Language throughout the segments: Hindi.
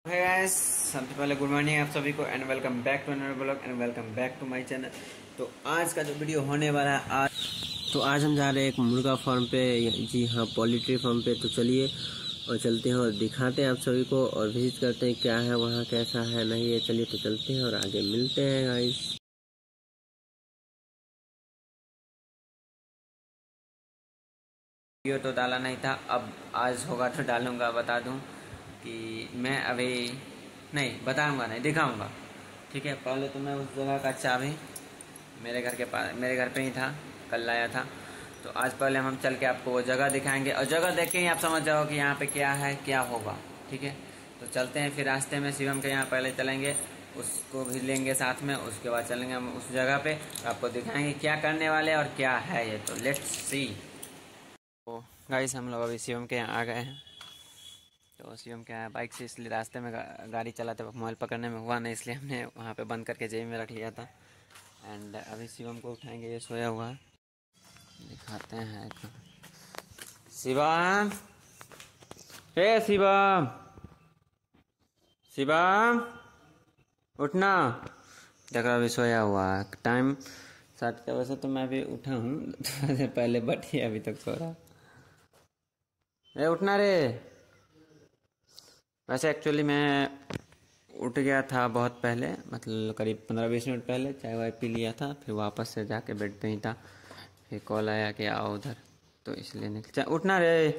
हे गाइस, सबसे पहले गुड मॉर्निंग आप सभी को and welcome back to another blog and welcome back to my channel. तो आज का जो वीडियो होने वाला है आज हम जा रहे हैं एक मुर्गा फार्म पे, जी हाँ पोल्ट्री फार्म पे। तो चलिए और चलते हैं और दिखाते हैं आप सभी को और विजिट करते हैं क्या है वहाँ, कैसा है नहीं है। चलिए तो चलते हैं और आगे मिलते हैं गाइस। वीडियो तो डाला नहीं था, अब आज होगा तो डालूंगा। बता दूं कि मैं अभी नहीं बताऊंगा, नहीं दिखाऊंगा, ठीक है। पहले तो मैं उस जगह का चाबी मेरे घर के पास, मेरे घर पे ही था, कल लाया था। तो आज पहले हम चल के आपको वो जगह दिखाएंगे और जगह देख के ही आप समझ जाओ कि यहाँ पे क्या है क्या होगा, ठीक है। तो चलते हैं, फिर रास्ते में शिवम के यहाँ पहले चलेंगे, उसको भी लेंगे साथ में, उसके बाद चलेंगे हम उस जगह पे, तो आपको दिखाएंगे क्या करने वाले और क्या है ये। तो लेट्स सी। तो गाइस हम लोग अभी शिवम के यहाँ आ गए हैं। तो शिवम के यहाँ बाइक से, इसलिए रास्ते में गाड़ी चलाते वक्त मोबाइल पकड़ने में हुआ नहीं, इसलिए हमने वहाँ पे बंद करके जेब में रख लिया था। एंड अभी शिवम को उठाएंगे, ये सोया हुआ है, दिखाते हैं। शिवम, हे शिवम, शिवम उठना। देखो अभी सोया हुआ है, टाइम 7 का। वैसे तो मैं भी उठा हूँ थोड़ा देर पहले, बट ये अभी तक सो रहा। ए उठना रे। वैसे एक्चुअली मैं उठ गया था बहुत पहले, मतलब करीब 15-20 मिनट पहले, चाय वाय पी लिया था, फिर वापस से जाके बेड पे ही था, फिर कॉल आया कि आओ उधर, तो इसलिए निकल। उठना रे।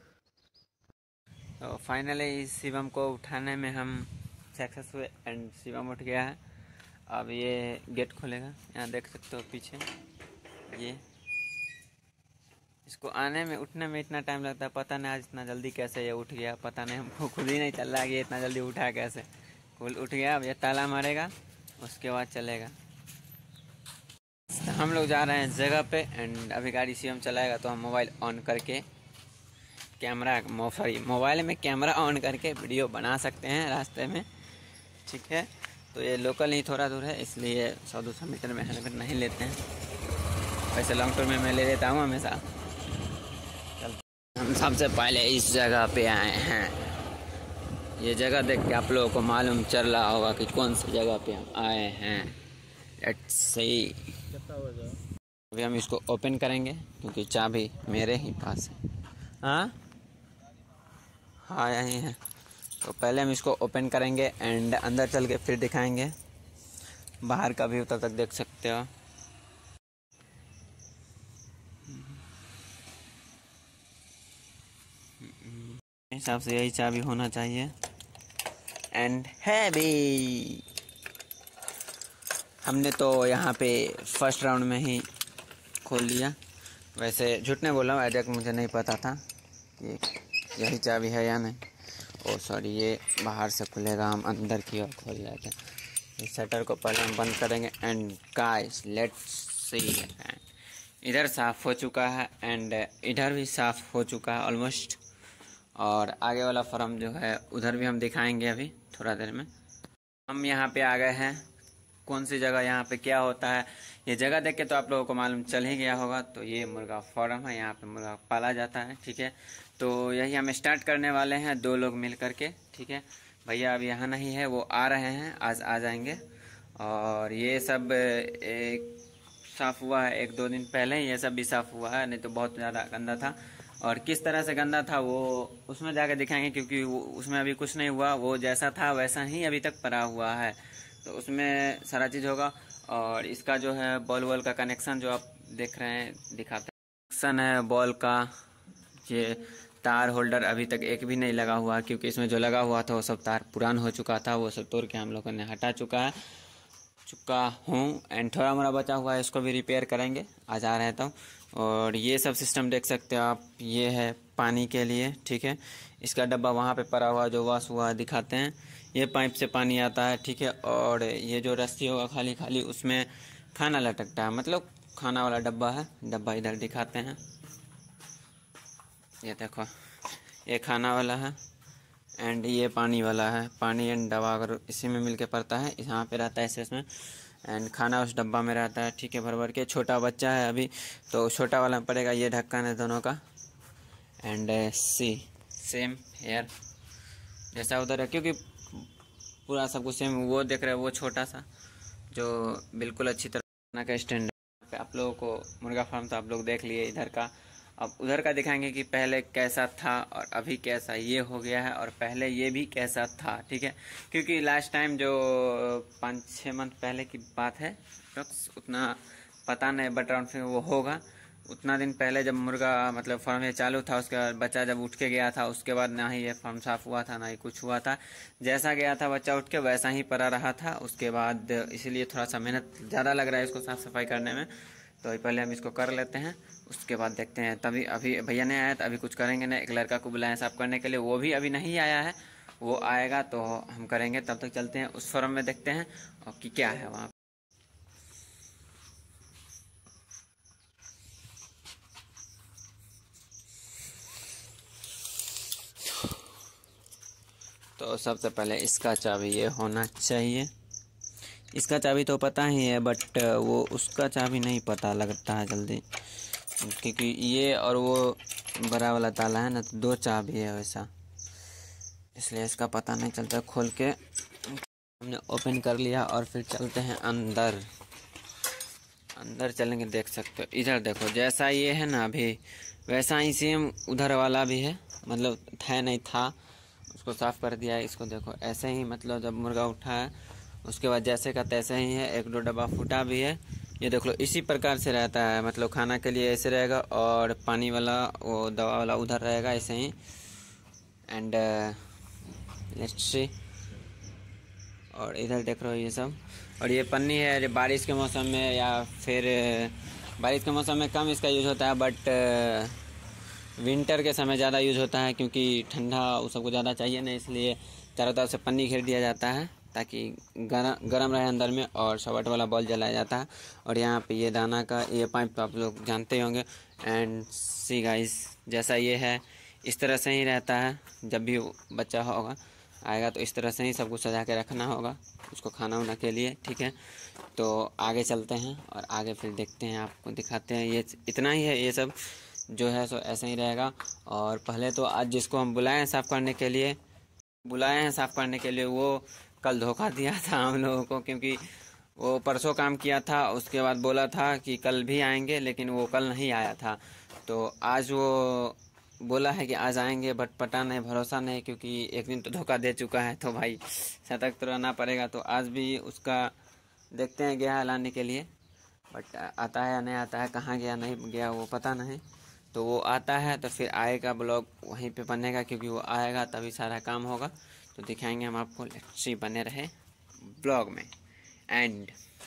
तो फाइनली शिवम को उठाने में हम सक्सेस हुए एंड शिवम उठ गया है। अब ये गेट खोलेगा, यहाँ देख सकते हो पीछे। ये इसको आने में, उठने में इतना टाइम लगता है, पता नहीं आज इतना जल्दी कैसे ये उठ गया, पता नहीं, हमको खुद ही नहीं चल रहा है कि ये इतना जल्दी उठा कैसे। खुद उठ गया। अब ये ताला मारेगा, उसके बाद चलेगा। तो हम लोग जा रहे हैं जगह पे एंड अभी गाड़ी शिवम चलाएगा, तो हम मोबाइल ऑन करके मोबाइल में कैमरा ऑन करके वीडियो बना सकते हैं रास्ते में, ठीक है। तो ये लोकल ही थोड़ा दूर है, इसलिए 100-200 मीटर में हेलमेट नहीं लेते हैं। वैसे लॉन्ग टूर में मैं ले लेता हूँ हमेशा। हम सबसे पहले इस जगह पे आए हैं। ये जगह देख के आप लोगों को मालूम चल रहा होगा कि कौन सी जगह पे हम आए हैं। Let's see. अभी हम इसको ओपन करेंगे क्योंकि चाबी मेरे ही पास है। हाँ यही है। तो पहले हम इसको ओपन करेंगे एंड अंदर चल के फिर दिखाएंगे। बाहर का व्यू तब तक देख सकते हो। हिसाब से यही चाबी होना चाहिए एंड हैवी। हमने तो यहाँ पे फर्स्ट राउंड में ही खोल लिया। वैसे झूठ नहीं बोल रहा हूँ, एग्जैक्ट मुझे नहीं पता था कि यही चाबी है या नहीं। ओ सॉरी, ये बाहर से खुलेगा, हम अंदर की ओर खोल जाते हैं। इस शटर को पहले हम बंद करेंगे एंड गाइस लेट्स सी। इधर साफ़ हो चुका है एंड इधर भी साफ़ हो चुका है ऑलमोस्ट। और आगे वाला फार्म जो है उधर भी हम दिखाएंगे अभी थोड़ा देर में। हम यहाँ पे आ गए हैं, कौन सी जगह, यहाँ पे क्या होता है, ये जगह देख के तो आप लोगों को मालूम चल ही गया होगा। तो ये मुर्गा फार्म है, यहाँ पे मुर्गा पाला जाता है, ठीक है। तो यही हम स्टार्ट करने वाले हैं 2 लोग मिल करके, ठीक है। भैया अभी यहाँ नहीं है, वो आ रहे हैं, आज आ जाएंगे। और ये सब एक साफ़ हुआ है 1-2 दिन पहले, ये सब भी साफ़ हुआ है, नहीं तो बहुत ज़्यादा गंदा था। और किस तरह से गंदा था वो उसमें जाके दिखाएंगे, क्योंकि उसमें अभी कुछ नहीं हुआ, वो जैसा था वैसा ही अभी तक पड़ा हुआ है। तो उसमें सारा चीज़ होगा। और इसका जो है बॉल वॉल का कनेक्शन जो आप देख रहे हैं, दिखाते हैं कनेक्शन है बॉल का। ये तार होल्डर अभी तक एक भी नहीं लगा हुआ, क्योंकि इसमें जो लगा हुआ था वो सब तार पुरान हो चुका था, वो सब तोड़ के हम लोगों ने हटा चुका हूँ। एंड थोड़ा मोड़ा बचा हुआ है, इसको भी रिपेयर करेंगे, आज आ रहे हैं तो। और ये सब सिस्टम देख सकते हो आप, ये है पानी के लिए, ठीक है। इसका डब्बा वहाँ पे पड़ा हुआ जो वॉश हुआ दिखाते हैं, ये पाइप से पानी आता है, ठीक है। और ये जो रस्सी होगा खाली खाली, उसमें खाना लटकता है, मतलब खाना वाला डब्बा है। डब्बा इधर दिखाते हैं, ये देखो, ये खाना वाला है एंड ये पानी वाला है। पानी एंड दवा अगर इसी में मिलके पड़ता है, यहाँ पे रहता है इसमें, एंड खाना उस डब्बा में रहता है, ठीक है, भर भर के। छोटा बच्चा है अभी, तो छोटा वाला में पड़ेगा। ये ढक्कन है दोनों का एंड सी सेम हेयर जैसा उधर है, क्योंकि पूरा सब कुछ सेम। वो देख रहे हैं वो छोटा सा जो बिल्कुल अच्छी तरह का स्टैंड पे आप लोगों को मुर्गा फार्म तो आप लोग देख लिए इधर का। अब उधर का दिखाएंगे कि पहले कैसा था और अभी कैसा ये हो गया है और पहले ये भी कैसा था, ठीक है। क्योंकि लास्ट टाइम जो 5-6 मंथ पहले की बात है, उतना पता नहीं बट अराउंड फिर वो होगा। उतना दिन पहले जब मुर्गा मतलब फार्म ये चालू था, उसके बाद बच्चा जब उठ के गया था, उसके बाद ना ही ये फार्म साफ हुआ था ना ही कुछ हुआ था। जैसा गया था बच्चा उठ के वैसा ही पड़ा रहा था। उसके बाद इसीलिए थोड़ा सा मेहनत ज़्यादा लग रहा है इसको साफ़ सफाई करने में। तो पहले हम इसको कर लेते हैं, उसके बाद देखते हैं। तभी अभी भैया नहीं आया तो अभी कुछ करेंगे नहीं। एक लड़का को बुलाएं साफ़ करने के लिए, वो भी अभी नहीं आया है, वो आएगा तो हम करेंगे। तब तक चलते हैं उस फार्म में, देखते हैं और कि क्या है वहाँ। तो सबसे पहले इसका चाबी ये होना चाहिए। इसका चाबी तो पता ही है बट वो उसका चाबी नहीं पता लगता है जल्दी, क्योंकि ये और वो बड़ा वाला ताला है ना, तो 2 चाबी है वैसा, इसलिए इसका पता नहीं चलता। खोल के हमने ओपन कर लिया और फिर चलते हैं अंदर। अंदर चलेंगे, देख सकते हो इधर देखो, जैसा ये है ना अभी वैसा ही सेम उधर वाला भी है। मतलब था नहीं था, उसको साफ़ कर दिया है। इसको देखो ऐसे ही, मतलब जब मुर्गा उठा है उसके बाद जैसे का तैसे ही है। 1-2 डब्बा फूटा भी है, ये देख लो। इसी प्रकार से रहता है, मतलब खाना के लिए ऐसे रहेगा और पानी वाला वो दवा वाला उधर रहेगा ऐसे ही। एंड लेट्स सी, और इधर देख रहे हो ये सब। और ये पन्नी है, ये बारिश के मौसम में या फिर बारिश के मौसम में कम इसका यूज़ होता है बट विंटर के समय ज़्यादा यूज़ होता है, क्योंकि ठंडा उस सबको ज़्यादा चाहिए ना, इसलिए चारों तरफ से पन्नी घेर दिया जाता है ताकि गरम रहे अंदर में। और शॉट वाला बॉल जलाया जाता है। और यहाँ पे ये दाना का ये पाइप तो आप लोग जानते होंगे। एंड सी गाइस, जैसा ये है इस तरह से ही रहता है। जब भी बच्चा होगा आएगा तो इस तरह से ही सब कुछ सजा के रखना होगा उसको खाना वाना के लिए, ठीक है। तो आगे चलते हैं और आगे फिर देखते हैं, आपको दिखाते हैं। ये इतना ही है, ये सब जो है सो ऐसे ही रहेगा। और पहले तो आज जिसको हम बुलाए हैं साफ़ करने के लिए, वो कल धोखा दिया था हम लोगों को, क्योंकि वो परसों काम किया था। उसके बाद बोला था कि कल भी आएंगे, लेकिन वो कल नहीं आया था। तो आज वो बोला है कि आज आएंगे, बट पता नहीं, भरोसा नहीं, क्योंकि एक दिन तो धोखा दे चुका है। तो भाई सतर्क तो रहना पड़ेगा। तो आज भी उसका देखते हैं, गया है लाने के लिए, बट आता है या नहीं आता है, कहाँ गया नहीं गया वो पता नहीं। तो वो आता है तो फिर आएगा, ब्लॉग वहीं पे बनेगा, क्योंकि वो आएगा तभी सारा काम होगा। तो दिखाएंगे हम आपको, लेट्स सी, बने रहे ब्लॉग में। एंड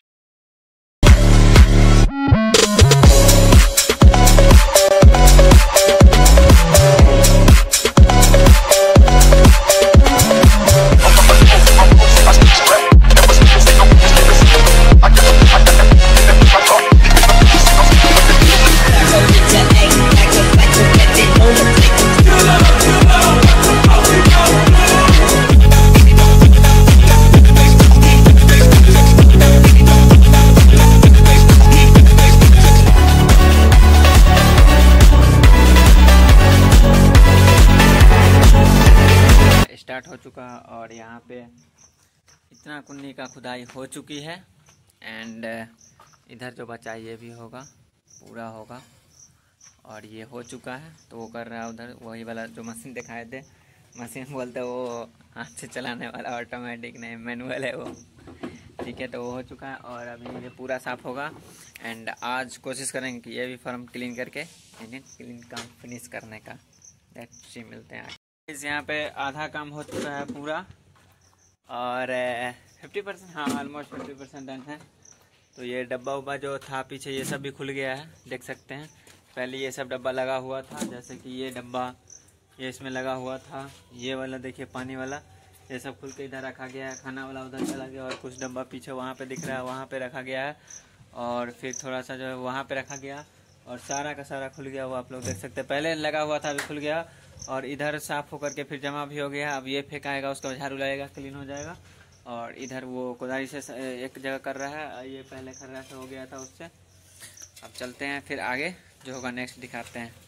स्टार्ट हो चुका है और यहाँ पे इतना कुन्नी का खुदाई हो चुकी है। एंड इधर जो बचा ये भी होगा, पूरा होगा। और ये हो चुका है तो वो कर रहा है उधर, वही वाला जो मशीन दिखाए थे, मशीन बोलते हैं वो हाथ से चलाने वाला, ऑटोमेटिक नहीं मैनुअल है वो, ठीक है। तो वो हो चुका है और अभी ये पूरा साफ़ होगा। एंड आज कोशिश करेंगे कि ये भी फार्म क्लीन करके क्लीन काम फिनिश करने का। लेट्स सी, मिलते हैं। यहाँ पे आधा काम हो चुका है पूरा और 50%, हाँ ऑलमोस्ट 50% डन है। तो ये डब्बा उब्बा जो था पीछे ये सब भी खुल गया है, देख सकते हैं। पहले ये सब डब्बा लगा हुआ था, जैसे कि ये डब्बा ये इसमें लगा हुआ था, ये वाला देखिए पानी वाला, ये सब खुल के इधर रखा गया है। खाना वाला उधर चला गया और कुछ डब्बा पीछे वहाँ पे दिख रहा है, वहाँ पे रखा गया है। और फिर थोड़ा सा जो है वहाँ पे रखा गया और सारा का सारा खुल गया, वो आप लोग देख सकते हैं। पहले लगा हुआ था, अभी खुल गया। और इधर साफ़ होकर के फिर जमा भी हो गया। अब ये फेंकाएगा, उसका झाड़ू लगेगा, क्लीन हो जाएगा। और इधर वो कुदारी से एक जगह कर रहा है, ये पहले खर्रा से हो गया था उससे। अब चलते हैं फिर आगे, जो होगा नेक्स्ट दिखाते हैं।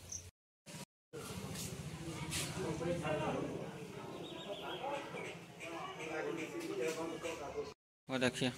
वो देखिए,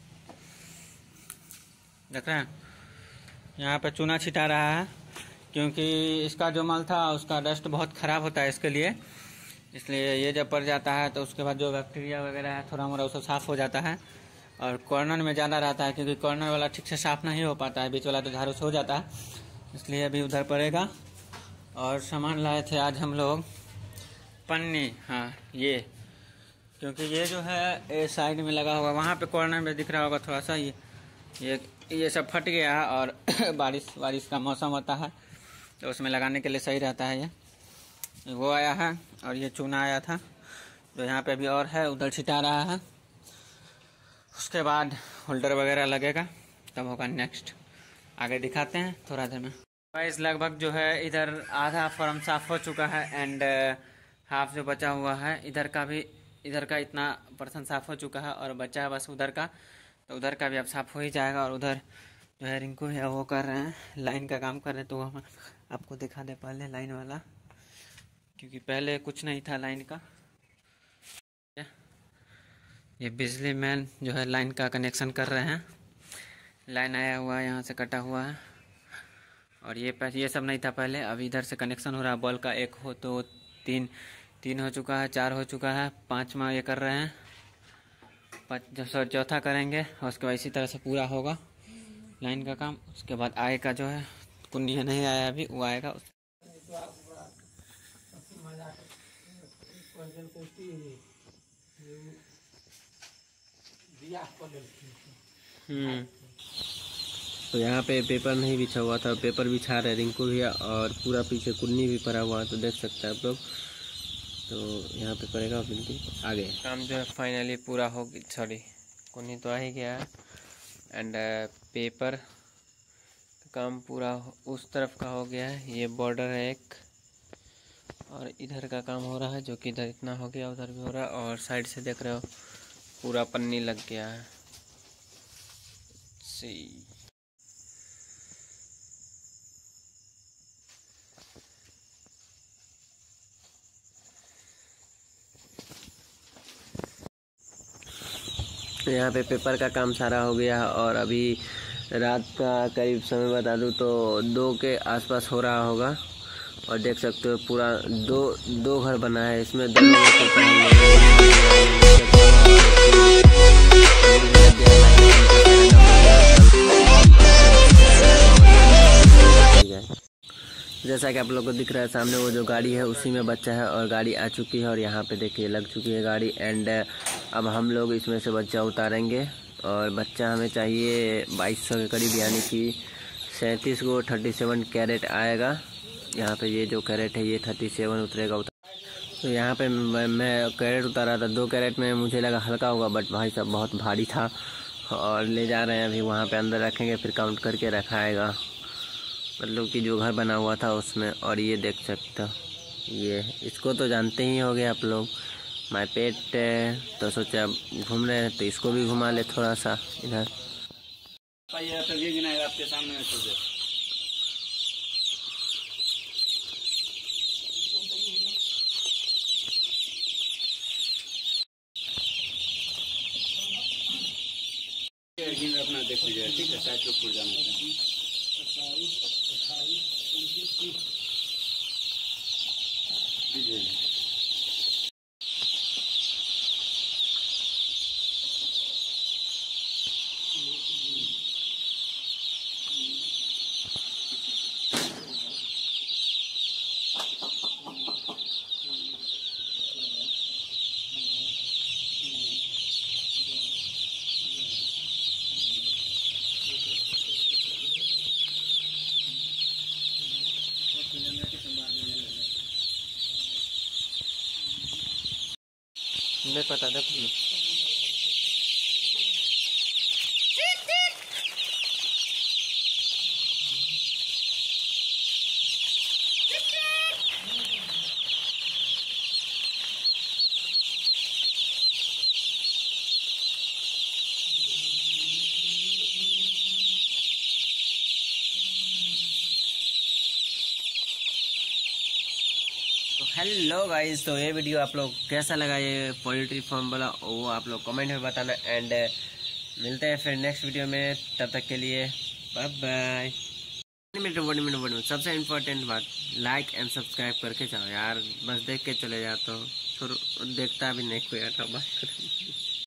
देख रहे हैं, यहाँ पे चूना छिटा रहा है, क्योंकि इसका जो मल था उसका डस्ट बहुत ख़राब होता है इसके लिए, इसलिए ये जब पड़ जाता है तो उसके बाद जो बैक्टीरिया वगैरह है थोड़ा मोड़ा उसको साफ़ हो जाता है। और कॉर्नर में ज़्यादा रहता है, क्योंकि कॉर्नर वाला ठीक से साफ़ नहीं हो पाता है, बीच वाला तो झाड़ू से हो जाता है, इसलिए अभी उधर पड़ेगा। और सामान लाए थे आज हम लोग, पन्नी, हाँ ये, क्योंकि ये जो है ये साइड में लगा हुआ, वहाँ पे कॉर्नर में दिख रहा होगा थोड़ा सा, ये सब फट गया है। और बारिश का मौसम होता है तो उसमें लगाने के लिए सही रहता है। ये वो आया है और ये चूना आया था जो यहाँ पे अभी और है, उधर छिटा रहा है। उसके बाद होल्डर वगैरह लगेगा, तब होगा नेक्स्ट, आगे दिखाते हैं थोड़ा देर में। गाइस लगभग जो है इधर आधा फॉर्म साफ़ हो चुका है, एंड हाफ जो बचा हुआ है इधर का इतना % साफ़ हो चुका है, और बचा है बस उधर का, तो उधर का भी अब साफ़ हो ही जाएगा। और उधर जो है रिंकू है वो कर रहे हैं, लाइन का काम कर रहे हैं, तो वो हम आपको दिखा दे पहले लाइन वाला, क्योंकि पहले कुछ नहीं था लाइन का। ये बिजली मैन जो है लाइन का कनेक्शन कर रहे हैं, लाइन आया हुआ है यहाँ से कटा हुआ है, और ये सब नहीं था पहले। अब इधर से कनेक्शन हो रहा है, बॉल का 1 हो तो 3 हो चुका है, 4 हो चुका है, 5वां ये कर रहे हैं, चौथा करेंगे, और उसके बाद इसी तरह से पूरा होगा लाइन का काम। उसके बाद आगे का जो है कुंडिया नहीं आया अभी, वो आएगा। तो यहाँ पे पेपर नहीं बिछा हुआ था, पेपर बिछा रहे रिंकू भैया, और पूरा पीछे कुन्नी भी पड़ा हुआ है, तो देख सकते हैं आप लोग। तो यहाँ पे पड़ेगा बिल्कुल आगे। काम जो है फाइनली पूरा हो गया, सॉरी कुन्नी तो आ ही गया है, एंड पेपर काम पूरा उस तरफ का हो गया है। ये बॉर्डर है एक, और इधर का काम हो रहा है, जो कि इधर इतना हो गया, उधर भी हो रहा है, और साइड से देख रहे हो पूरा पन्नी लग गया है। तो यहाँ पे पेपर का काम सारा हो गया, और अभी रात का करीब समय बता दूँ तो 2 के आसपास हो रहा होगा। और देख सकते हो पूरा दो घर बना है, इसमें दोनों में जैसा कि आप लोग को दिख रहा है सामने वो जो गाड़ी है उसी में बच्चा है, और गाड़ी आ चुकी है, और यहाँ पे देखिए लग चुकी है गाड़ी। एंड अब हम लोग इसमें से बच्चा उतारेंगे, और बच्चा हमें चाहिए 2200 के करीब, यानी कि 37 को 37 कैरेट आएगा। यहाँ पे ये जो कैरेट है ये 37 उतरेगा। तो यहाँ पे मैं कैरेट उतारा था, 2 कैरेट में मुझे लगा हल्का होगा, बट भाई साहब बहुत भारी था, और ले जा रहे हैं अभी वहाँ पे अंदर रखेंगे, फिर काउंट करके रखाएगा, मतलब कि जो घर बना हुआ था उसमें। और ये देख सकते हो, ये इसको तो जानते ही होंगे आप लोग, माय पेट, तो सोचा घूम रहे हैं तो इसको भी घुमा ले थोड़ा सा इधर। आपके सामने अपना देख लीजिए, ठीक है, साइड पे खुल जाना चाहिए। नहीं पता था हेलो गाइस, तो ये वीडियो आप लोग कैसा लगा, ये पोल्ट्री फार्म वाला, वो आप लोग कमेंट में बताना। एंड मिलते हैं फिर नेक्स्ट वीडियो में, तब तक के लिए बाय बाय। 1 मिनट सबसे इम्पोर्टेंट बात, लाइक एंड सब्सक्राइब करके जाओ यार, बस देख के चले जाता हूँ, देखता भी नहीं कोई आता बात।